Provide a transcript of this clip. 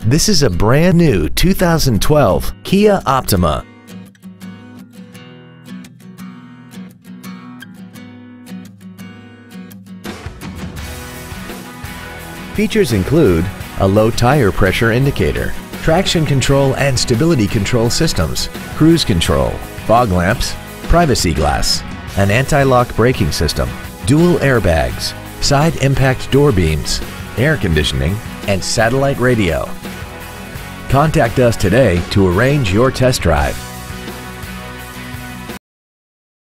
This is a brand new 2012 Kia Optima. Features include a low tire pressure indicator, traction control and stability control systems, cruise control, fog lamps, privacy glass, an anti-lock braking system, dual airbags, side impact door beams, air conditioning, and satellite radio. Contact us today to arrange your test drive.